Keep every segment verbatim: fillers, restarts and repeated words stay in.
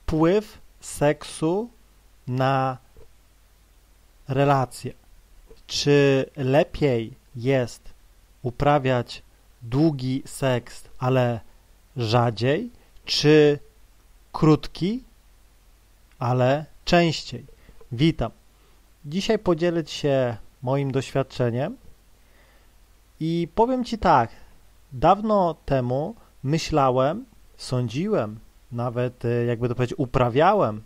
wpływ seksu na relacje. Czy lepiej jest uprawiać długi seks, ale rzadziej, czy krótki, ale częściej? Witam. Dzisiaj podzielę się moim doświadczeniem i powiem Ci tak. Dawno temu myślałem, sądziłem, nawet jakby to powiedzieć, uprawiałem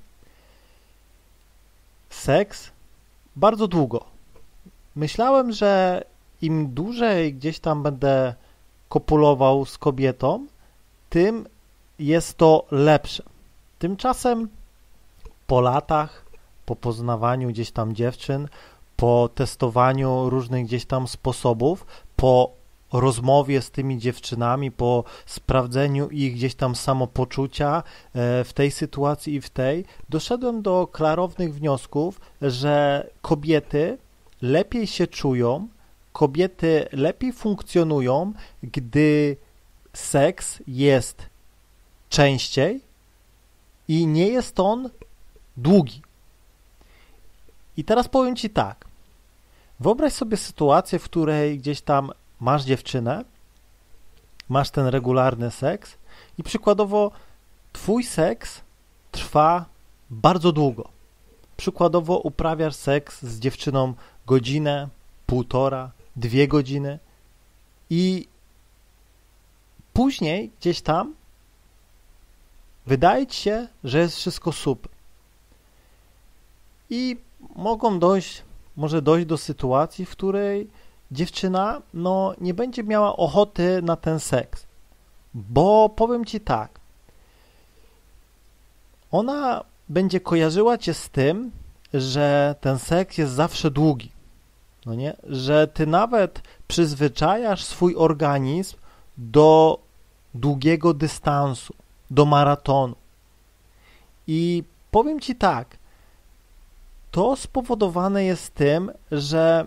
seks bardzo długo. Myślałem, że im dłużej gdzieś tam będę kopulował z kobietą, tym jest to lepsze. Tymczasem po latach, po poznawaniu gdzieś tam dziewczyn, po testowaniu różnych gdzieś tam sposobów, po rozmowie z tymi dziewczynami, po sprawdzeniu ich gdzieś tam samopoczucia w tej sytuacji i w tej, doszedłem do klarownych wniosków, że kobiety lepiej się czują, kobiety lepiej funkcjonują, gdy seks jest częściej i nie jest on długi. I teraz powiem Ci tak. Wyobraź sobie sytuację, w której gdzieś tam masz dziewczynę, masz ten regularny seks i przykładowo Twój seks trwa bardzo długo. Przykładowo uprawiasz seks z dziewczyną godzinę, półtora, dwie godziny i później gdzieś tam wydaje Ci się, że jest wszystko super. I mogą dojść, może dojść do sytuacji, w której dziewczyna no, nie będzie miała ochoty na ten seks. Bo powiem Ci tak, ona będzie kojarzyła Cię z tym, że ten seks jest zawsze długi. No nie? Że Ty nawet przyzwyczajasz swój organizm do długiego dystansu, do maratonu. I powiem Ci tak, to spowodowane jest tym, że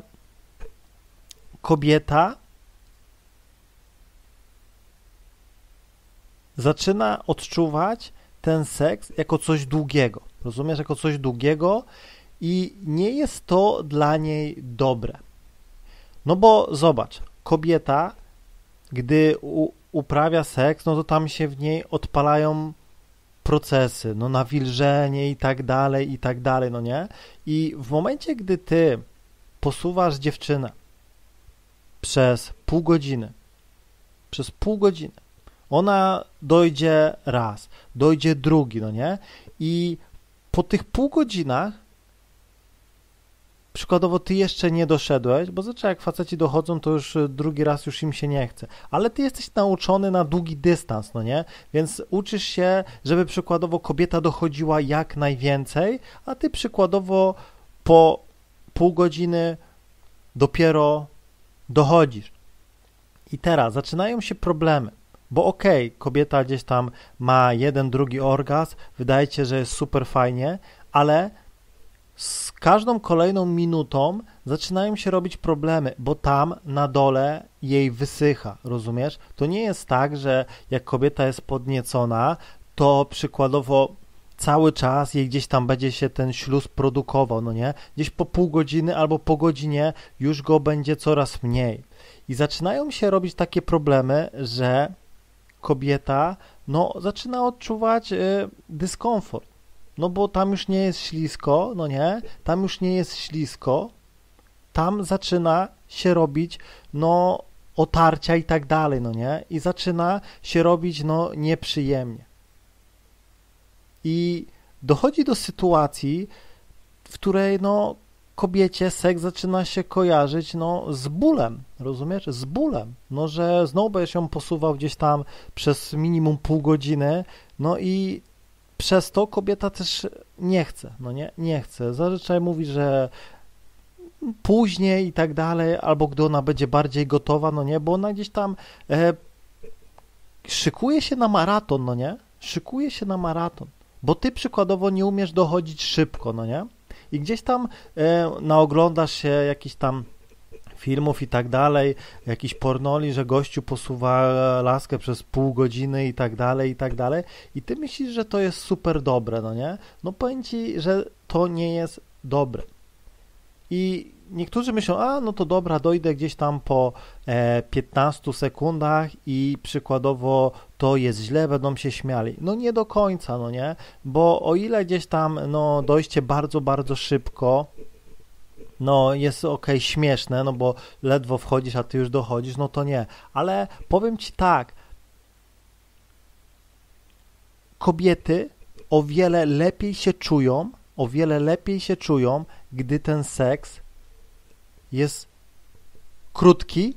kobieta zaczyna odczuwać ten seks jako coś długiego. Rozumiesz? Jako coś długiego i nie jest to dla niej dobre. No bo zobacz, kobieta, gdy u, uprawia seks, no to tam się w niej odpalają procesy, no nawilżenie i tak dalej, i tak dalej, no nie? I w momencie, gdy ty posuwasz dziewczynę przez pół godziny, przez pół godziny, ona dojdzie raz, dojdzie drugi, no nie? I po tych pół godzinach przykładowo ty jeszcze nie doszedłeś, bo zazwyczaj jak faceci dochodzą, to już drugi raz już im się nie chce, ale ty jesteś nauczony na długi dystans, no nie? Więc uczysz się, żeby przykładowo kobieta dochodziła jak najwięcej, a ty przykładowo po pół godziny dopiero dochodzisz. I teraz zaczynają się problemy, bo okej, okay, kobieta gdzieś tam ma jeden, drugi orgazm, wydaje ci się, że jest super fajnie, ale z każdą kolejną minutą zaczynają się robić problemy, bo tam na dole jej wysycha, rozumiesz? To nie jest tak, że jak kobieta jest podniecona, to przykładowo cały czas jej gdzieś tam będzie się ten śluz produkował, no nie? Gdzieś po pół godziny albo po godzinie już go będzie coraz mniej. I zaczynają się robić takie problemy, że kobieta no, zaczyna odczuwać y, dyskomfort. No bo tam już nie jest ślisko, no nie? Tam już nie jest ślisko. Tam zaczyna się robić, no, otarcia i tak dalej, no nie? I zaczyna się robić, no, nieprzyjemnie. I dochodzi do sytuacji, w której, no, kobiecie seks zaczyna się kojarzyć, no, z bólem, rozumiesz? Z bólem. No, że znowu będziesz ją posuwał gdzieś tam przez minimum pół godziny, no i przez to kobieta też nie chce, no nie, nie chce. Zazwyczaj mówi, że później i tak dalej, albo gdy ona będzie bardziej gotowa, no nie, bo ona gdzieś tam e, szykuje się na maraton, no nie, szykuje się na maraton, bo ty przykładowo nie umiesz dochodzić szybko, no nie, i gdzieś tam e, naoglądasz się jakichś tam filmów i tak dalej, jakiś pornoli, że gościu posuwa laskę przez pół godziny i tak dalej, i tak dalej i ty myślisz, że to jest super dobre, no nie? No powiem ci, że to nie jest dobre. I niektórzy myślą, a no to dobra, dojdę gdzieś tam po e, piętnastu sekundach i przykładowo to jest źle, będą się śmiali. No nie do końca, no nie? Bo o ile gdzieś tam no dojście bardzo, bardzo szybko, no jest okej, śmieszne, no bo ledwo wchodzisz, a ty już dochodzisz, no to nie. Ale powiem ci tak, kobiety o wiele lepiej się czują, o wiele lepiej się czują, gdy ten seks jest krótki,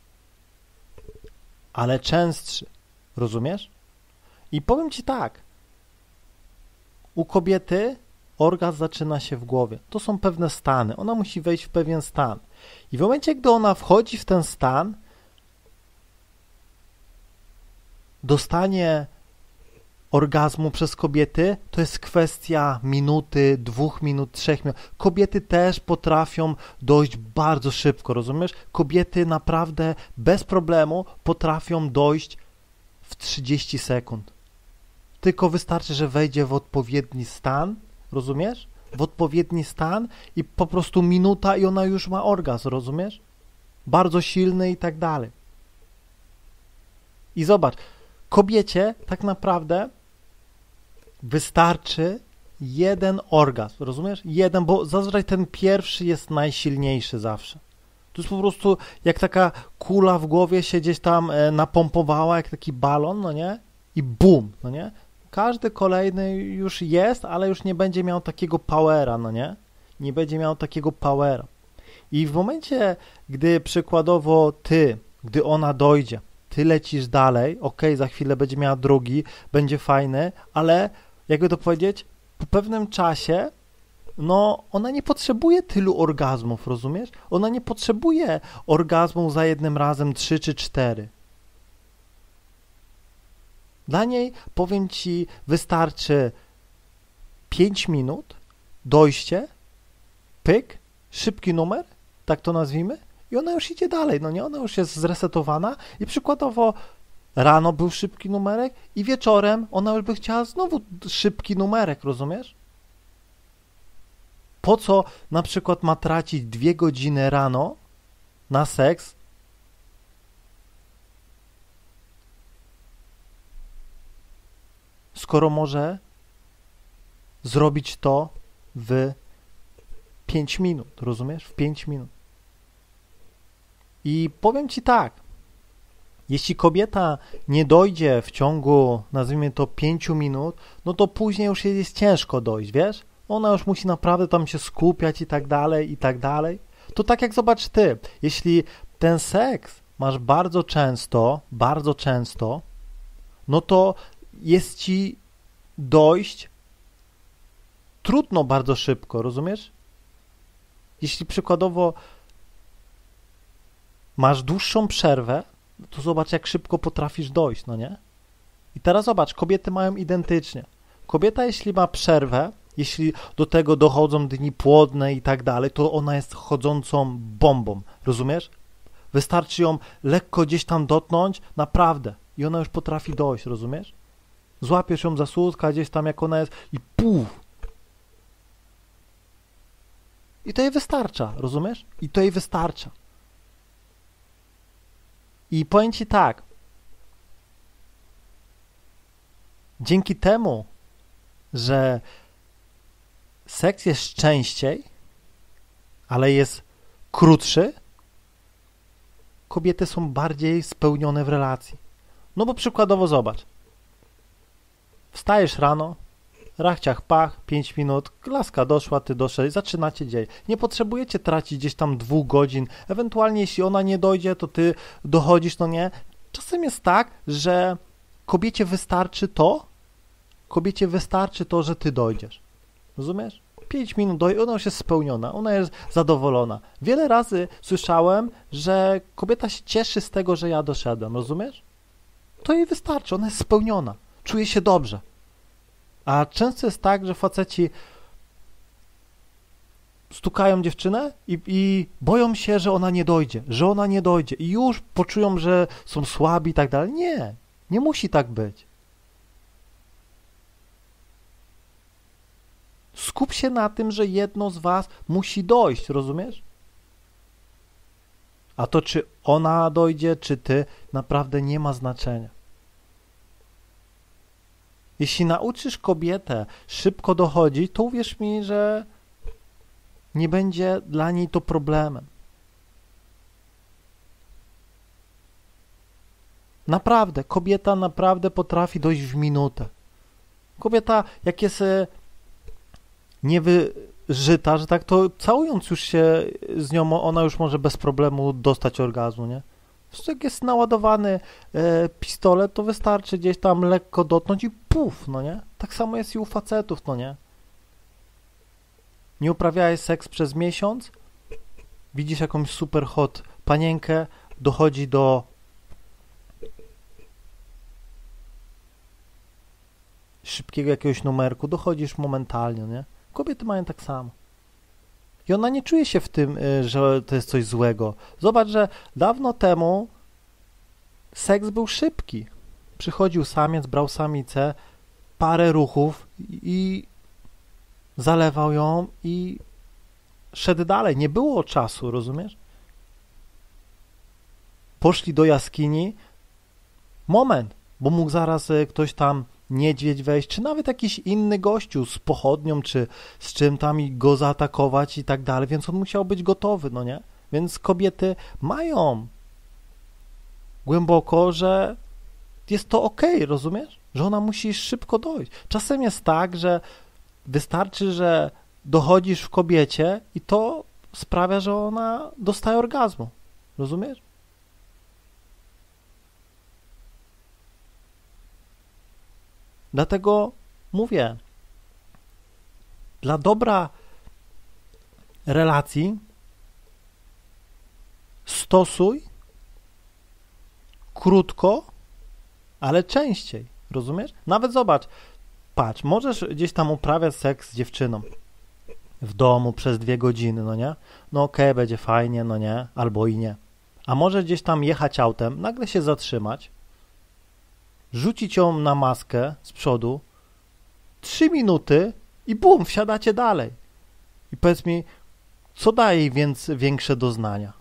ale częstszy. Rozumiesz? I powiem ci tak, u kobiety orgazm zaczyna się w głowie. To są pewne stany. Ona musi wejść w pewien stan. I w momencie, gdy ona wchodzi w ten stan, dostanie orgazmu przez kobiety, to jest kwestia minuty, dwóch minut, trzech minut. Kobiety też potrafią dojść bardzo szybko, rozumiesz? Kobiety naprawdę bez problemu potrafią dojść w trzydzieści sekund. Tylko wystarczy, że wejdzie w odpowiedni stan, rozumiesz? W odpowiedni stan i po prostu minuta i ona już ma orgazm, rozumiesz? Bardzo silny i tak dalej. I zobacz, kobiecie tak naprawdę wystarczy jeden orgazm, rozumiesz? Jeden, bo zazwyczaj ten pierwszy jest najsilniejszy zawsze. To jest po prostu jak taka kula w głowie się gdzieś tam e, napompowała, jak taki balon, no nie? I bum, no nie? Każdy kolejny już jest, ale już nie będzie miał takiego powera, no nie? Nie będzie miał takiego powera. I w momencie, gdy przykładowo ty, gdy ona dojdzie, ty lecisz dalej, ok, za chwilę będzie miała drugi, będzie fajny, ale jakby to powiedzieć, po pewnym czasie, no ona nie potrzebuje tylu orgazmów, rozumiesz? Ona nie potrzebuje orgazmu za jednym razem trzy czy cztery. Dla niej, powiem ci, wystarczy pięć minut, dojście, pyk, szybki numer, tak to nazwijmy, i ona już idzie dalej, no nie? Ona już jest zresetowana i przykładowo rano był szybki numerek i wieczorem ona już by chciała znowu szybki numerek, rozumiesz? Po co na przykład ma tracić dwie godziny rano na seks, skoro może zrobić to w pięć minut, rozumiesz? W pięć minut. I powiem ci tak, jeśli kobieta nie dojdzie w ciągu, nazwijmy to, pięciu minut, no to później już jej jest ciężko dojść, wiesz? Ona już musi naprawdę tam się skupiać i tak dalej, i tak dalej. To tak jak zobacz ty, jeśli ten seks masz bardzo często, bardzo często, no to jest ci dojść trudno bardzo szybko, rozumiesz? Jeśli przykładowo masz dłuższą przerwę, to zobacz, jak szybko potrafisz dojść, no nie? I teraz zobacz, kobiety mają identycznie. Kobieta, jeśli ma przerwę, jeśli do tego dochodzą dni płodne i tak dalej, to ona jest chodzącą bombą, rozumiesz? Wystarczy ją lekko gdzieś tam dotknąć, naprawdę, i ona już potrafi dojść, rozumiesz? Złapiesz ją za słupka gdzieś tam, jak ona jest i puf! I to jej wystarcza, rozumiesz? I to jej wystarcza. I powiem ci tak, dzięki temu, że seks jest częściej, ale jest krótszy, kobiety są bardziej spełnione w relacji. No bo przykładowo zobacz, wstajesz rano, rachciach pach, pięć minut, laska doszła, ty doszedłeś, zaczynacie dzień. Nie potrzebujecie tracić gdzieś tam dwóch godzin, ewentualnie jeśli ona nie dojdzie, to ty dochodzisz, no nie. Czasem jest tak, że kobiecie wystarczy to, kobiecie wystarczy to, że ty dojdziesz. Rozumiesz? Pięć minut dojdzie, ona już jest spełniona, ona jest zadowolona. Wiele razy słyszałem, że kobieta się cieszy z tego, że ja doszedłem, rozumiesz? To jej wystarczy, ona jest spełniona, czuje się dobrze. A często jest tak, że faceci stukają dziewczynę i, i boją się, że ona nie dojdzie, że ona nie dojdzie i już poczują, że są słabi i tak dalej. Nie, nie musi tak być. Skup się na tym, że jedno z was musi dojść, rozumiesz? A to, czy ona dojdzie, czy ty, naprawdę nie ma znaczenia. Jeśli nauczysz kobietę szybko dochodzić, to uwierz mi, że nie będzie dla niej to problemem. Naprawdę, kobieta naprawdę potrafi dojść w minutę. Kobieta, jak jest niewyżyta, że tak, to całując już się z nią, ona już może bez problemu dostać orgazmu, nie? Jak jest naładowany e, pistolet, to wystarczy gdzieś tam lekko dotknąć i puf, no nie? Tak samo jest i u facetów, no nie? Nie uprawiałeś seks przez miesiąc, widzisz jakąś super hot panienkę, dochodzi do szybkiego jakiegoś numerku, dochodzisz momentalnie, nie? Kobiety mają tak samo. I ona nie czuje się w tym, że to jest coś złego. Zobacz, że dawno temu seks był szybki. Przychodził samiec, brał samicę, parę ruchów i zalewał ją i szedł dalej. Nie było czasu, rozumiesz? Poszli do jaskini. Moment, bo mógł zaraz ktoś tam niedźwiedź wejść, czy nawet jakiś inny gościu z pochodnią, czy z czym tam i go zaatakować i tak dalej, więc on musiał być gotowy, no nie? Więc kobiety mają głęboko, że jest to okej, rozumiesz? Że ona musi szybko dojść. Czasem jest tak, że wystarczy, że dochodzisz w kobiecie i to sprawia, że ona dostaje orgazmu, rozumiesz? Dlatego mówię, dla dobra relacji stosuj krótko, ale częściej, rozumiesz? Nawet zobacz, patrz, możesz gdzieś tam uprawiać seks z dziewczyną w domu przez dwie godziny, no nie? No okej, okay, będzie fajnie, no nie? Albo i nie. A możesz gdzieś tam jechać autem, nagle się zatrzymać, rzucić ją na maskę z przodu, trzy minuty i bum, wsiadacie dalej. I powiedz mi, co daje jej więc większe doznania?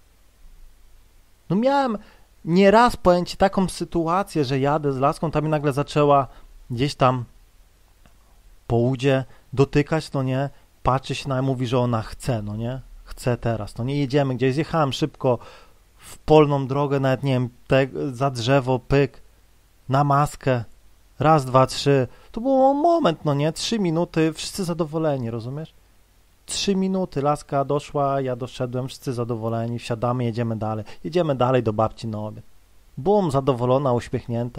No miałem nieraz, powiem ci, taką sytuację, że jadę z laską, tam mi nagle zaczęła gdzieś tam po udzie dotykać, no nie, patrzy się na mnie, mówi, że ona chce, no nie, chce teraz, no nie, jedziemy gdzieś, zjechałem szybko w polną drogę, nawet nie wiem, te, za drzewo, pyk, na maskę, raz, dwa, trzy, to był moment, no nie, trzy minuty, wszyscy zadowoleni, rozumiesz? Trzy minuty, laska doszła, ja doszedłem, wszyscy zadowoleni, wsiadamy, jedziemy dalej, jedziemy dalej do babci na obiad. Bum, zadowolona, uśmiechnięta.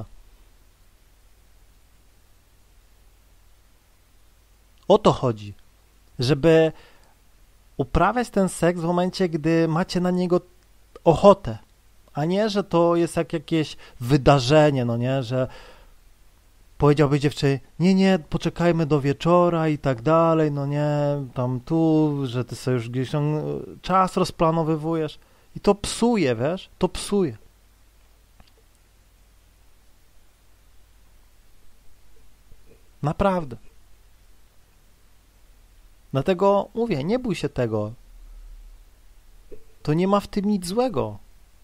O to chodzi, żeby uprawiać ten seks w momencie, gdy macie na niego ochotę, a nie, że to jest jak jakieś wydarzenie, no nie, że powiedziałby dziewczynie, nie, nie, poczekajmy do wieczora i tak dalej, no nie, tam tu, że ty sobie już gdzieś tam czas rozplanowywujesz i to psuje, wiesz, to psuje. Naprawdę. Dlatego mówię, nie bój się tego. To nie ma w tym nic złego.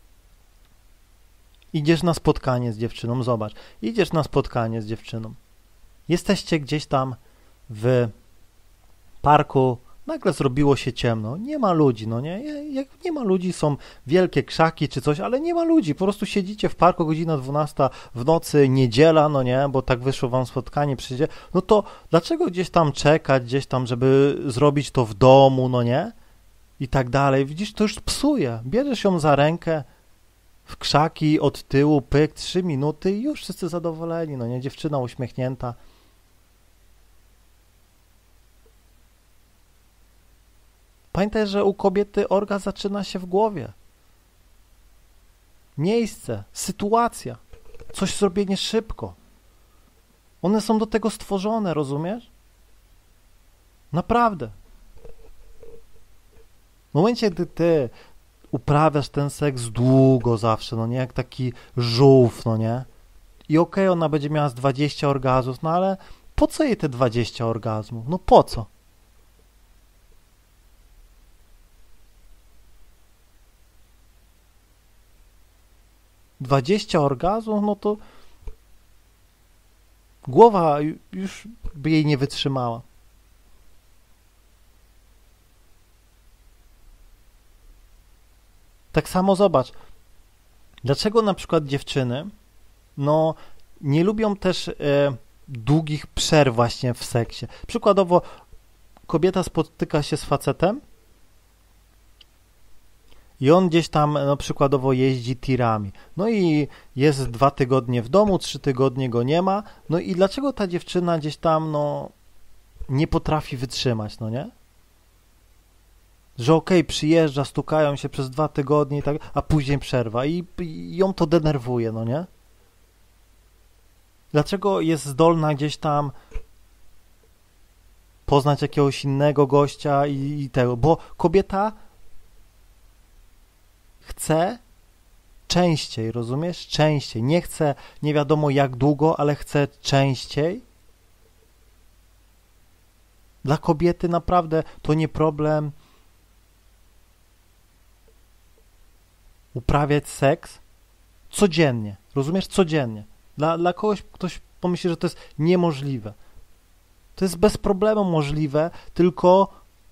Idziesz na spotkanie z dziewczyną, zobacz, idziesz na spotkanie z dziewczyną. Jesteście gdzieś tam w parku, nagle zrobiło się ciemno, nie ma ludzi, no nie, jak nie ma ludzi, są wielkie krzaki czy coś, ale nie ma ludzi, po prostu siedzicie w parku, godzina dwunasta w nocy, niedziela, no nie, bo tak wyszło wam spotkanie, przyjdzie, no to dlaczego gdzieś tam czekać, gdzieś tam, żeby zrobić to w domu, no nie, i tak dalej, widzisz, to już psuje, bierzesz ją za rękę, w krzaki, od tyłu, pyk, trzy minuty i już wszyscy zadowoleni, no nie, dziewczyna uśmiechnięta. Pamiętaj, że u kobiety orgazm zaczyna się w głowie. Miejsce, sytuacja, coś zrobienie szybko. One są do tego stworzone, rozumiesz? Naprawdę. W momencie, gdy ty uprawiasz ten seks długo zawsze, no nie, jak taki żółw, no nie, i okej, okay, ona będzie miała z dwadzieścia orgazmów, no ale po co jej te dwadzieścia orgazmów? No po co? dwadzieścia orgazmów, no to głowa już by jej nie wytrzymała. Tak samo zobacz, dlaczego na przykład dziewczyny, no, nie lubią też e, długich przerw właśnie w seksie. Przykładowo, kobieta spotyka się z facetem i on gdzieś tam, no, przykładowo jeździ tirami. No i jest dwa tygodnie w domu, trzy tygodnie go nie ma. No i dlaczego ta dziewczyna gdzieś tam, no, nie potrafi wytrzymać, no nie? Że okej, okay, przyjeżdża, stukają się przez dwa tygodnie i tak, a później przerwa i, i ją to denerwuje, no nie? Dlaczego jest zdolna gdzieś tam poznać jakiegoś innego gościa i, i tego? Bo kobieta chce częściej, rozumiesz? Częściej. Nie chce nie wiadomo jak długo, ale chce częściej. Dla kobiety naprawdę to nie problem uprawiać seks codziennie. Rozumiesz? Codziennie. Dla, dla kogoś ktoś pomyśli, że to jest niemożliwe. To jest bez problemu możliwe, tylko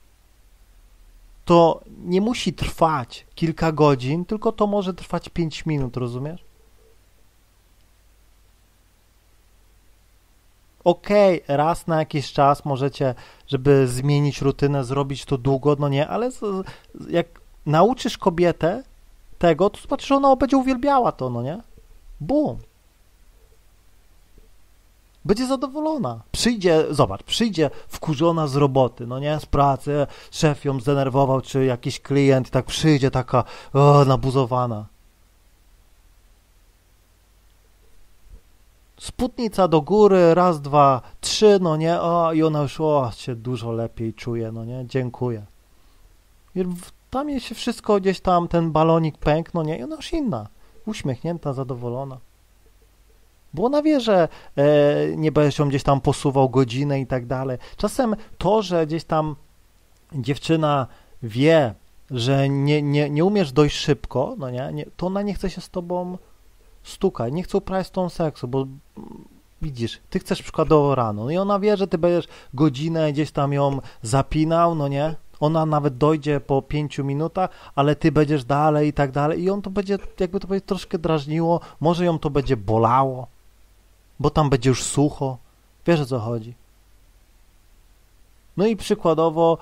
to nie musi trwać kilka godzin, tylko to może trwać pięć minut, rozumiesz? Okej, okay, raz na jakiś czas możecie, żeby zmienić rutynę, zrobić to długo, no nie, ale z, jak nauczysz kobietę tego, to zobaczysz, że ona będzie uwielbiała to, no nie? Bum. Będzie zadowolona. Przyjdzie, zobacz, przyjdzie wkurzona z roboty, no nie, z pracy, szef ją zdenerwował, czy jakiś klient i tak przyjdzie taka o, nabuzowana. Spódnica do góry, raz, dwa, trzy, no nie, o, i ona już o, się dużo lepiej czuje, no nie, dziękuję. I tam jej się wszystko gdzieś tam, ten balonik pękł, no nie, i ona już inna, uśmiechnięta, zadowolona. Bo ona wie, że e, nie będziesz ją gdzieś tam posuwał godzinę i tak dalej. Czasem to, że gdzieś tam dziewczyna wie, że nie, nie, nie umiesz dojść szybko, no nie, nie, to ona nie chce się z tobą stukać, nie chce uprawiać z tą seksu, bo widzisz, ty chcesz przykładowo rano, no i ona wie, że ty będziesz godzinę gdzieś tam ją zapinał, no nie, ona nawet dojdzie po pięciu minutach, ale ty będziesz dalej i tak dalej i on to będzie, jakby to będzie troszkę drażniło, może ją to będzie bolało, bo tam będzie już sucho, wiesz o co chodzi. No i przykładowo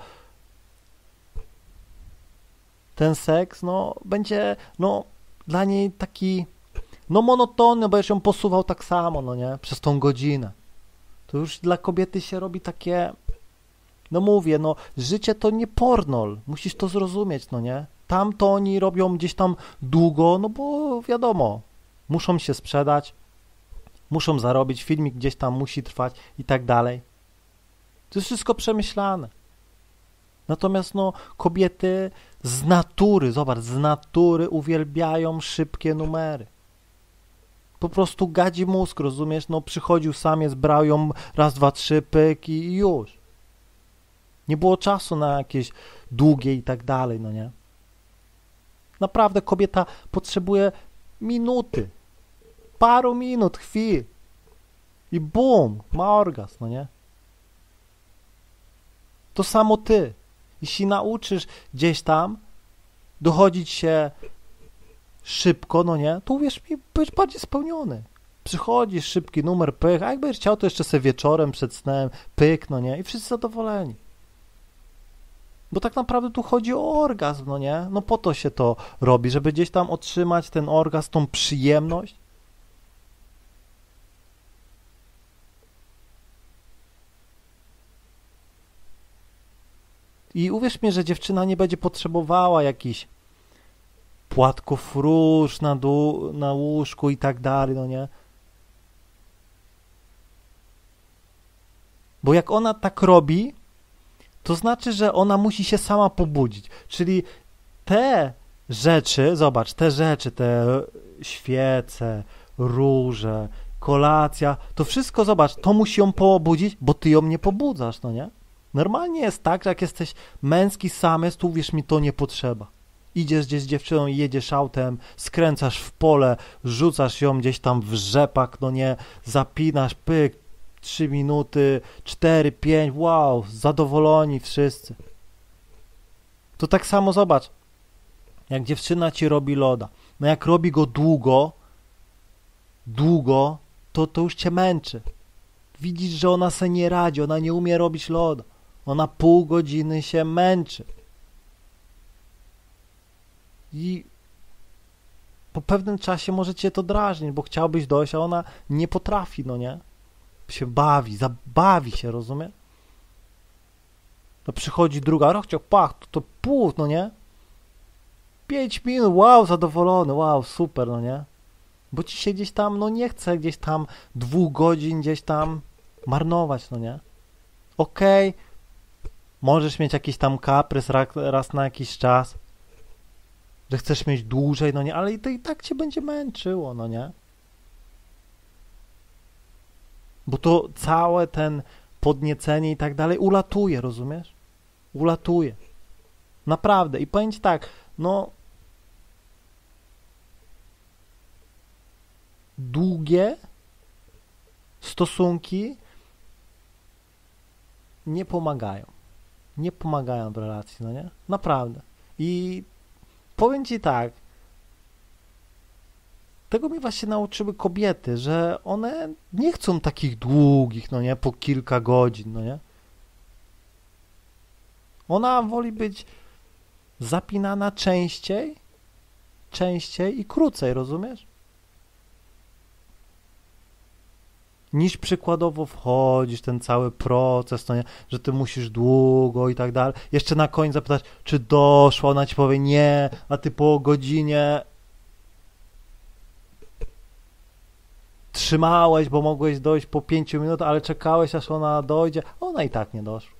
ten seks, no, będzie, no, dla niej taki, no, monotonny, bo będziesz ją posuwał tak samo, no nie, przez tą godzinę. To już dla kobiety się robi takie, no mówię, no, życie to nie pornol, musisz to zrozumieć, no nie. Tam to oni robią gdzieś tam długo, no bo wiadomo, muszą się sprzedać, muszą zarobić, filmik gdzieś tam musi trwać i tak dalej. To jest wszystko przemyślane. Natomiast no, kobiety z natury, zobacz, z natury uwielbiają szybkie numery. Po prostu gadzi mózg, rozumiesz? No przychodził samiec, brał ją raz, dwa, trzy, pyk i już. Nie było czasu na jakieś długie i tak dalej, no nie? Naprawdę kobieta potrzebuje minuty, paru minut, chwil i bum, ma orgazm, no nie? To samo ty. Jeśli nauczysz gdzieś tam dochodzić się szybko, no nie, to uwierz mi, być bardziej spełniony. Przychodzisz, szybki numer, pyk, a jak będziesz chciał, to jeszcze sobie wieczorem przed snem, pyk, no nie, i wszyscy zadowoleni. Bo tak naprawdę tu chodzi o orgazm, no nie, no po to się to robi, żeby gdzieś tam otrzymać ten orgazm, tą przyjemność. I uwierz mi, że dziewczyna nie będzie potrzebowała jakichś płatków róż na, dół, na łóżku i tak dalej, no nie? Bo jak ona tak robi, to znaczy, że ona musi się sama pobudzić. Czyli te rzeczy, zobacz, te rzeczy, te świece, róże, kolacja, to wszystko, zobacz, to musi ją pobudzić, bo ty ją nie pobudzasz, no nie? Normalnie jest tak, że jak jesteś męski samec, to uwierz mi, to nie potrzeba. Idziesz gdzieś z dziewczyną, jedziesz autem, skręcasz w pole, rzucasz ją gdzieś tam w rzepak, no nie, zapinasz, pyk, trzy minuty, cztery, pięć, wow, zadowoleni wszyscy. To tak samo zobacz, jak dziewczyna ci robi loda, no jak robi go długo, długo, to to już cię męczy. Widzisz, że ona se nie radzi, ona nie umie robić loda. Ona pół godziny się męczy. I po pewnym czasie może cię to drażnić, bo chciałbyś dojść, a ona nie potrafi, no nie? Się bawi, zabawi się, rozumie? To przychodzi druga, rochciok, pach, to, to pół, no nie? Pięć minut, wow, zadowolony, wow, super, no nie? Bo ci się gdzieś tam, no nie chce gdzieś tam dwóch godzin gdzieś tam marnować, no nie? Okej, okay. Możesz mieć jakiś tam kaprys raz na jakiś czas, że chcesz mieć dłużej, no nie, ale to i tak cię będzie męczyło, no nie? Bo to całe ten podniecenie i tak dalej ulatuje, rozumiesz? Ulatuje. Naprawdę. I powiem ci tak, no długie stosunki nie pomagają. Nie pomagają w relacji, no nie? Naprawdę. I powiem ci tak, tego mi właśnie nauczyły kobiety, że one nie chcą takich długich, no nie, po kilka godzin, no nie? Ona woli być zapinana częściej, częściej i krócej, rozumiesz? Niż przykładowo wchodzisz, ten cały proces, no nie, że ty musisz długo i tak dalej. Jeszcze na koniec zapytać, czy doszła, ona ci powie nie, a ty po godzinie trzymałeś, bo mogłeś dojść po pięciu minutach, ale czekałeś, aż ona dojdzie. Ona i tak nie doszła.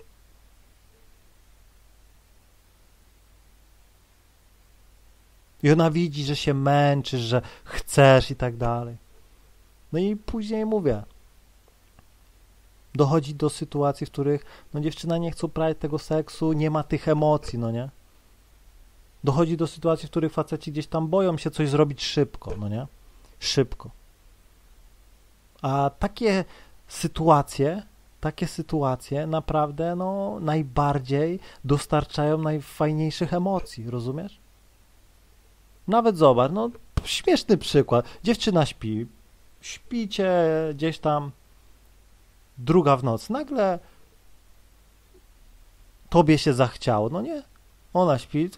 I ona widzi, że się męczysz, że chcesz i tak dalej. No i później mówię, dochodzi do sytuacji, w których no dziewczyna nie chce uprawiać tego seksu, nie ma tych emocji, no nie? Dochodzi do sytuacji, w których faceci gdzieś tam boją się coś zrobić szybko, no nie? Szybko. A takie sytuacje, takie sytuacje naprawdę no najbardziej dostarczają najfajniejszych emocji, rozumiesz? Nawet zobacz, no śmieszny przykład. Dziewczyna śpi, śpicie gdzieś tam druga w nocy. Nagle tobie się zachciało, no nie? Ona śpi.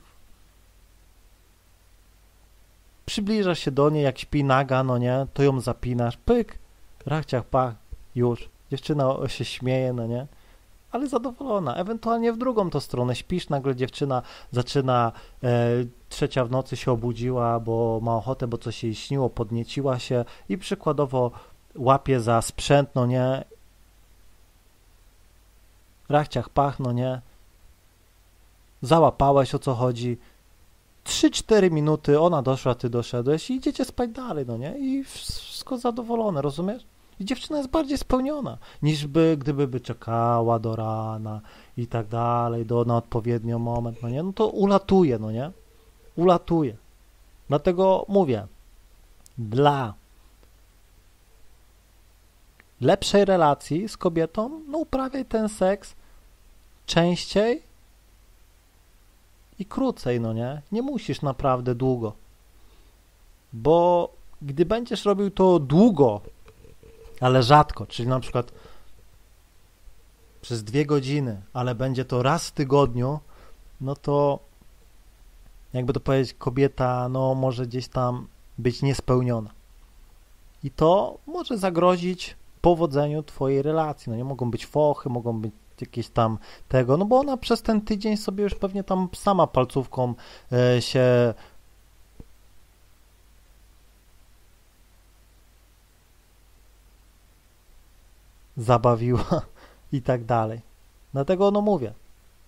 Przybliżasz się do niej, jak śpi naga, no nie? To ją zapinasz, pyk, rachciach, pach, już. Dziewczyna się śmieje, no nie? Ale zadowolona. Ewentualnie w drugą to stronę śpisz, nagle dziewczyna zaczyna e, trzecia w nocy się obudziła, bo ma ochotę, bo coś jej śniło, podnieciła się i przykładowo łapie za sprzęt, no nie? Rachciach, pach, no nie? Załapałeś, o co chodzi. trzy cztery minuty, ona doszła, ty doszedłeś i idziecie spać dalej, no nie? I wszystko zadowolone, rozumiesz? I dziewczyna jest bardziej spełniona, niż by, gdyby by czekała do rana i tak dalej, do, na odpowiedni moment, no nie? No to ulatuje, no nie? Ulatuje. Dlatego mówię, dla lepszej relacji z kobietą, no uprawiaj ten seks częściej i krócej, no nie? Nie musisz naprawdę długo. Bo gdy będziesz robił to długo, ale rzadko, czyli na przykład przez dwie godziny, ale będzie to raz w tygodniu, no to jakby to powiedzieć, kobieta no może gdzieś tam być niespełniona. I to może zagrozić powodzeniu twojej relacji. No nie mogą być fochy, mogą być jakieś tam tego, no bo ona przez ten tydzień sobie już pewnie tam sama palcówką e, się zabawiła i tak dalej. Dlatego no mówię,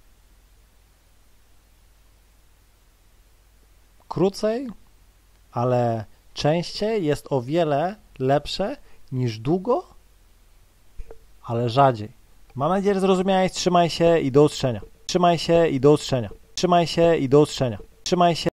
krócej, ale częściej jest o wiele lepsze niż długo, ale rzadziej. Mam nadzieję, że zrozumiałeś. Trzymaj się i do usłyszenia. Trzymaj się i do usłyszenia. Trzymaj się i do usłyszenia. Trzymaj się.